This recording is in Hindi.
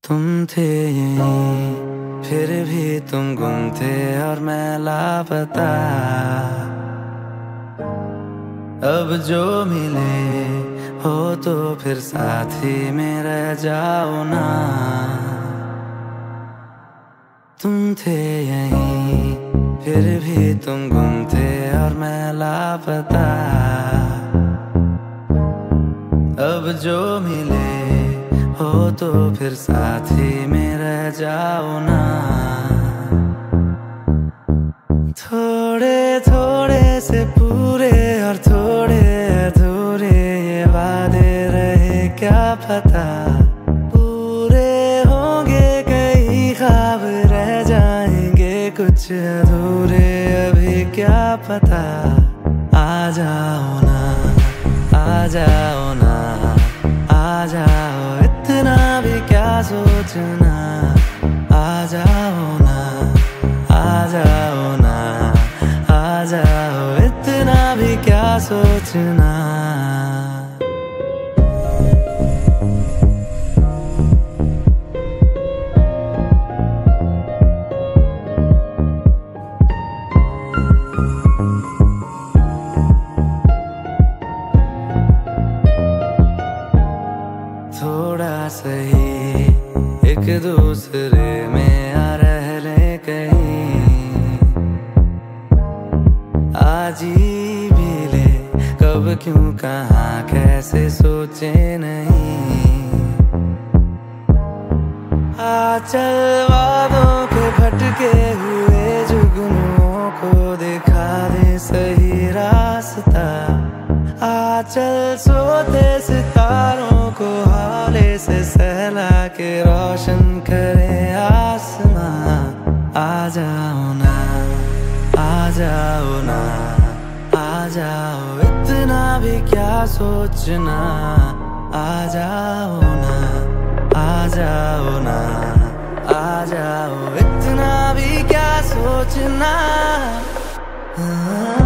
तुम थे यहीं, फिर भी तुम गुम थे और मैं लापता। अब जो मिले हो तो फिर साथ ही में रह जाओ ना। तुम थे यहीं, फिर भी तुम गुम थे और मैं लापता। अब जो मिले हो तो फिर साथ ही में रह जाओ ना। थोड़े थोड़े से पूरे और थोड़े अधूरे ये वादे रहे क्या पता। पूरे होंगे कई ख्वाब रह जाएंगे कुछ अधूरे अभी क्या पता। आ जाओ ना, आ जाओ ना, आ जाओ, इतना भी क्या सोचना। आ जाओ ना, आ जाओ ना, आ जाओ, इतना भी क्या सोचना। थोड़ा सही एक दूसरे में आ रह ले कहीं। आज ही भी ले कब क्यों कहाँ कैसे सोचे नहीं। आ चल वादों के भटके हुए जुगनुओं को दिखा दे सही रास्ता। आ चल सोते सितारों को हाले से सहला के रोशन करे आसमां। आ जाओ ना, आ जाओ ना, आ जाओ, इतना भी क्या सोचना। आ जाओ ना, आ जाओ ना, आ जाओ, इतना भी क्या सोचना।